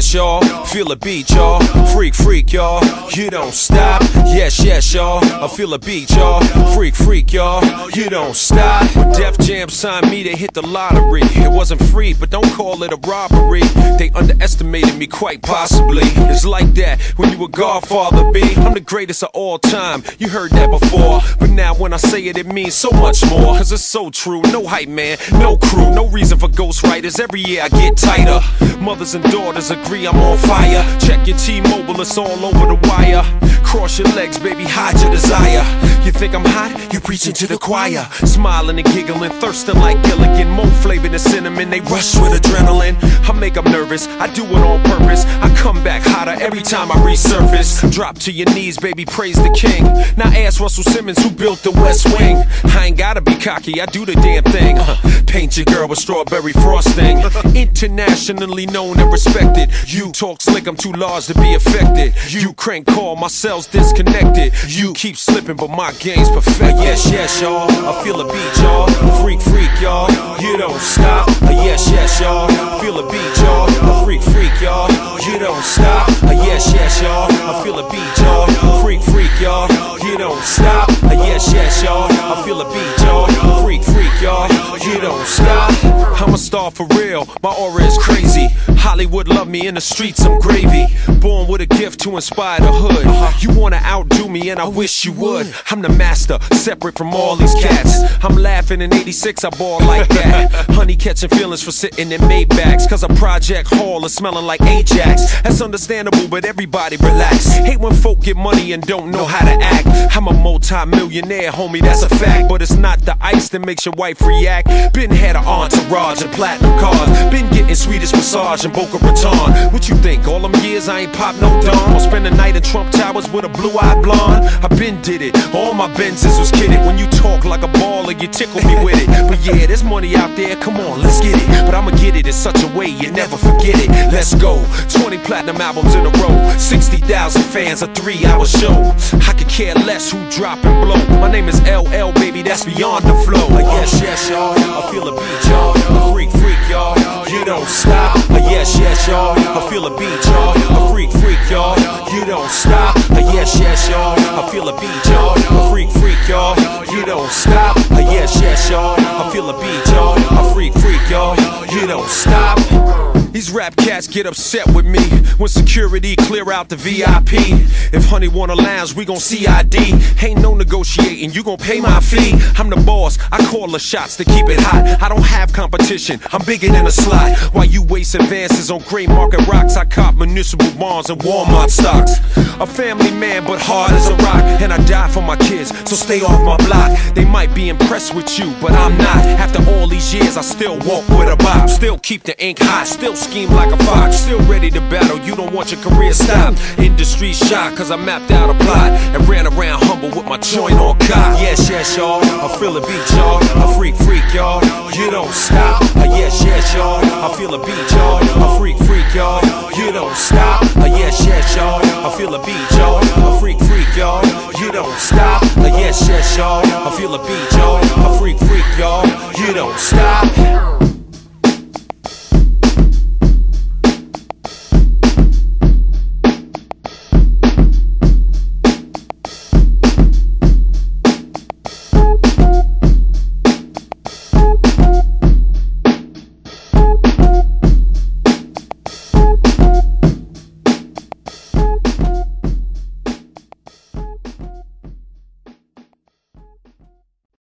yes, y'all. Feel a beat, y'all. Freak, freak, y'all. You don't stop. Yes, yes, y'all. I feel a beat, y'all. Freak, freak, y'all. You don't stop. When Def Jam signed me, they hit the lottery. It wasn't free, but don't call it a robbery. They underestimated me quite possibly. It's like that when you a Godfather, B. I'm the greatest of all time. You heard that before, but now when I say it, it means so much more. Cause it's so true. No hype man, no crew, no reason for ghostwriters. Every year I get tighter. Mothers and daughters agree I'm on fire. Check your T-Mobile, it's all over the wire. Cross your legs, baby, hide your desire. You think I'm hot? You preaching to the choir. Smiling and giggling, thirsting like Gilligan. More flavor than cinnamon, they rush with adrenaline. I make them nervous, I do it on purpose. I come back hotter every time I resurface. Drop to your knees, baby, praise the king. Now ask Russell Simmons who built the West Wing. I ain't gotta be cocky, I do the damn thing. Paint your girl with strawberry frosting. Internationally known and respected. You talk slick, I'm too large to be affected. You crank call, my cell's disconnected. You keep slipping, but my game's perfect. Yes, yes, y'all. I feel a beat, y'all. Freak, freak, y'all. You don't stop. Yes, yes, y'all. Feel a beat, y'all. Freak, freak, y'all. You don't stop. Yes, yes, y'all. I feel a beat, y'all. Freak, freak, y'all. You don't stop. Yes, yes, y'all. I feel a beat, y'all. Freak, freak, y'all. You don't stop. I'm a star for real. My aura is crazy. Hollywood love me, in the streets I'm gravy. Born with a gift to inspire the hood. You wanna outdo me and I wish you would. I'm the master, separate from all these cats. I'm laughing in '86, I ball like that. Honey catching feelings for sitting in Maybachs. Cause a project hall is smelling like Ajax. That's understandable, but everybody relax. Hate when folk get money and don't know how to act. I'm a multi-millionaire, homie, that's a fact. But it's not the ice that makes your wife react. Been had an entourage and platinum cars. Been getting Swedish massage in Boca Raton. What you think, all them years I ain't pop no dawn? I'll spend the night in Trump Towers with a blue-eyed blonde. I been did it, all my Benzes was kidded. When you talk like a baller, you tickle me with it. But yeah, there's money out there, come on, let's get it. But I'ma get it in such a way you never forget it. Let's go, 20 platinum albums in a row, 60,000 fans, a 3-hour show. I could care less who drop and blow. My name is LL, baby, that's beyond the flow. Yes, yes, y'all, I feel a beat, y'all. A freak, freak, y'all. You don't stop. Yes, yes, y'all. I feel a beat, y'all. A freak, freak, y'all. You don't stop. Yes, yes, y'all. I feel a beat, y'all. A freak, freak, y'all. You don't stop. Yes, yes, y'all. I feel a beat, y'all. A freak, freak, y'all. You don't stop. These rap cats get upset with me when security clear out the VIP. If honey want a lounge, we gon' CID. Ain't no negotiating, you gon' pay my fee. I'm the boss, I call the shots to keep it hot. I don't have competition, I'm bigger than a slot. While you waste advances on gray market rocks, I cop municipal bonds and Walmart stocks. A family man, but hard as a rock. And I die for my kids, so stay off my block. They might be impressed with you, but I'm not. After all these years, I still walk with a bop. Still keep the ink hot, still scheme like a fox. Still ready to battle, you don't want your career stopped. Industry shocked, cause I mapped out a plot and ran around humble with my joint on cock. Yes, yes, y'all, I feel a beat, y'all. A freak, freak, y'all. You don't stop. Yes, yes, y'all, I feel a beat, y'all. A freak, freak, y'all. You don't stop. Yes, yes, y'all, I feel a beat, y'all. A freak, freak, y'all. You don't stop. Yes, yes, y'all, I feel a beat, y'all. A freak, freak, y'all. You don't stop.